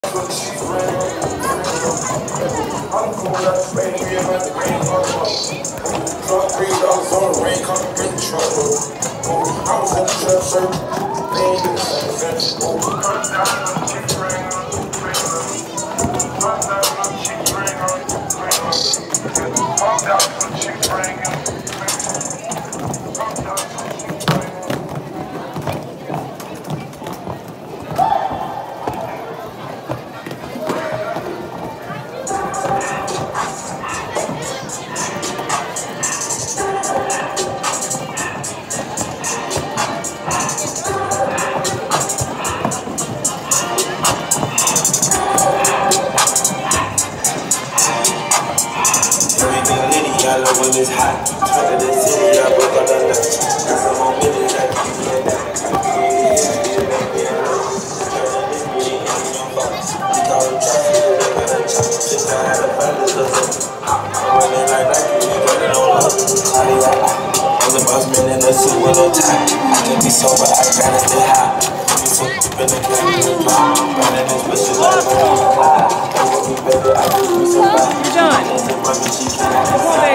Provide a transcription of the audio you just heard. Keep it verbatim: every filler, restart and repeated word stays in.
When it's hot, talk to the city, I broke out the left. Got some more minutes, I keep it down. We call them traffic, they got a chop. Just got out of fellas, I'm running like Nike, we got it on love. I'm the boss man in a suit with no tie. I can be sober, I gotta stay high. We so deep in the game, we drop. I'm running this bitch just like a fly. Don't want me better, I just be so bad. You're done.